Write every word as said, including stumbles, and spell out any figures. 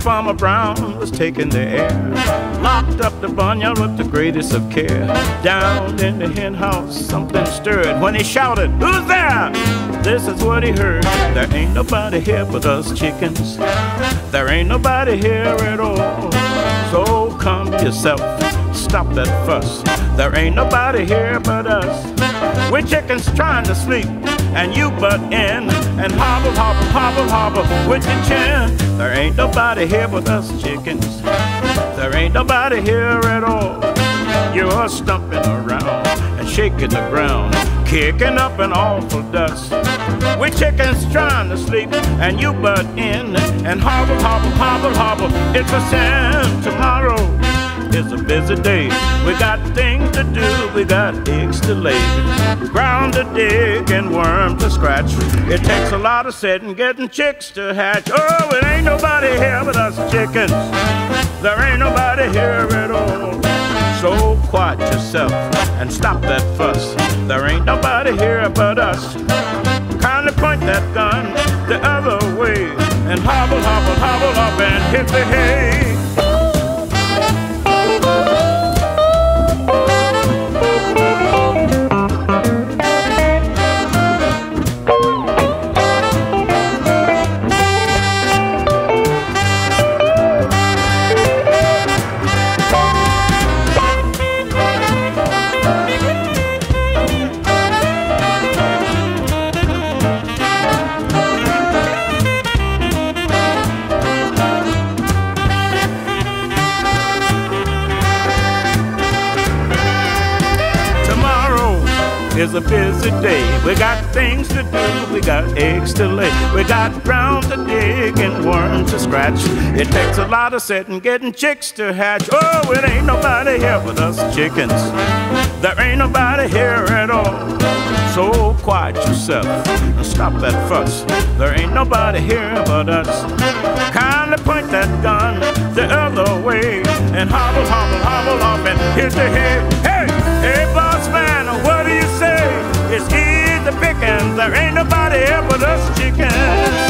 Farmer Brown was taking the air, locked up the barnyard with the greatest of care. Down in the hen house something stirred when he shouted, "Who's there?" This is what he heard: "There ain't nobody here but us chickens. There ain't nobody here at all. So calm yourself, stop that fuss. There ain't nobody here but us. We're chickens trying to sleep, and you butt in and hobble, hobble, hobble, hobble with your chin. There ain't nobody here but us chickens. There ain't nobody here at all. You're stumping around and shaking the ground, kicking up an awful dust. We chickens trying to sleep, and you butt in and hobble, hobble, hobble, hobble. It's a sin. Tomorrow is a busy day. We got things to do, we got eggs to lay, ground to dig and worm to scratch. It takes a lot of sitting, getting chicks to hatch. Oh, it ain't nobody here but us chickens. There ain't nobody here at all. So quiet yourself and stop that fuss. There ain't nobody here but us. Kindly point that gun the other way and hobble, hobble, hobble up and hit the hay. It's a busy day. We got things to do, we got eggs to lay, we got ground to dig and worms to scratch. It takes a lot of sitting, getting chicks to hatch. Oh, it ain't nobody here but us chickens. There ain't nobody here at all. So quiet yourself and stop that fuss. There ain't nobody here but us. Kindly point that gun the other way and hobble, hobble, hobble off and hit the hay. Hey, hey, boss man, what do you say? It's easy pickings. There ain't nobody here but us chickens.